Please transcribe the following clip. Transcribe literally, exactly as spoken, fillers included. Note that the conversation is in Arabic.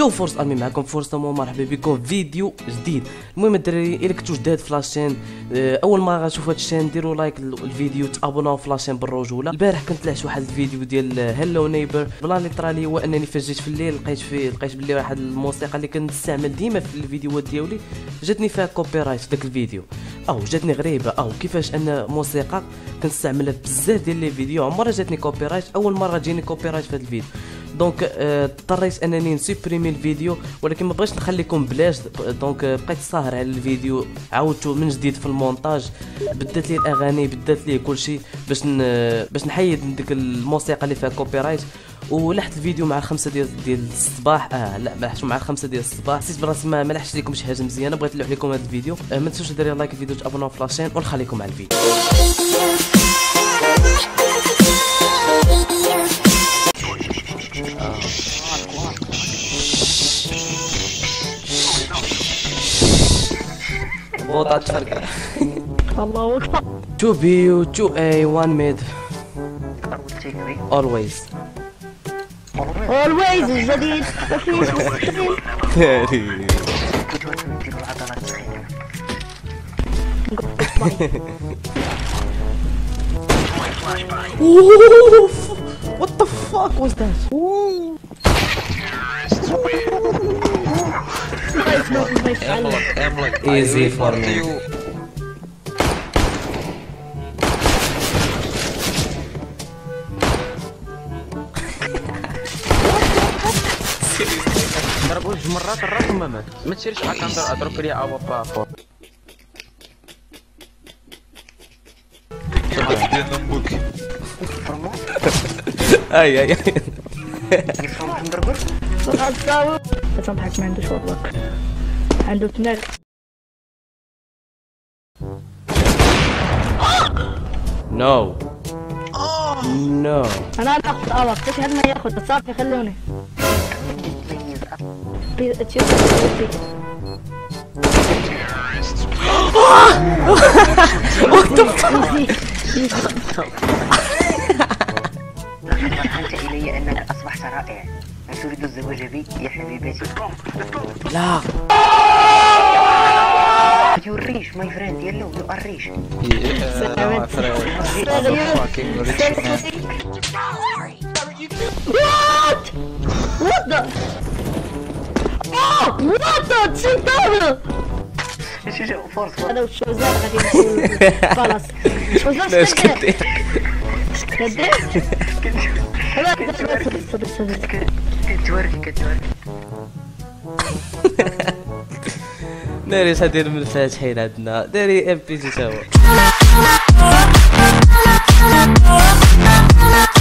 يو فورس ارمي معكم فورس مو مرحبا بكم فيديو جديد. المهم الدراري الا كنتو جداد في لاشين اول مره غتشوفوا هاد الشين ديروا لايك الفيديو تابوناو في لاشين بالرجوله. البارح كنت لعبت واحد الفيديو ديال هلو نيبر. بلان اللي طرالي هو انني فاش جيت في الليل لقيت فيه لقيت بلي واحد الموسيقى اللي كنستعمل ديما في الفيديوهات ديالي جاتني فيها كوبي رايت في داك الفيديو او جاتني غريبه او كيفاش ان موسيقى كنستعملها بزاف ديال لي فيديو عمرها جاتني كوبي رايت. اول مره جيني كوبي رايت في هذا الفيديو دونك اضطريت انني نسوبريمي الفيديو ولكن ما بغيتش نخليكم بلاش. دونك بقيت ساهر على الفيديو عاودته من جديد في المونتاج بدات لي الاغاني بدات لي كلشي باش ن... باش نحيد ديك الموسيقى اللي فيها كوبي رايت. ولحت الفيديو مع الخمسة ديال ديال الصباح اه لا ما لحتش مع الخمسة ديال الصباح حسيت براسي ما ما لحقتش لكم شي حاجه مزيانه. بغيت نلوح لكم هذا الفيديو. آه ما تنسوش ديروا لايك الفيديو تابوناو في لاشين ونخليكم مع الفيديو. بوطات فرقة الله اكبر. two B two A one mid always always الجديد تاري. What the fuck was that? Easy for me. ضربوه جوج مرات الراس وما مات. ما تسيرش معاك نضرب اضرب ليا او با فور اي اي تضحك ما عندوش والله عنده تنال. نو نو انا ناخذ اواق ايش هذا ما ياخذ صافي خلوني أنت إلي أنك أصبحت رائع. هل تريد الزواج بي يا حبيبتي؟ لا You rich my friend yellow you are rich. What? What the? Oh! What the? تسيطر شو شو فرص هذا وش وزار غادي نقول خلاص وزار كدير كدير لا كدير صدق صدق كتوركي كتوركي داري شادير من الفاتحين عندنا داري ام بي سي تا هو.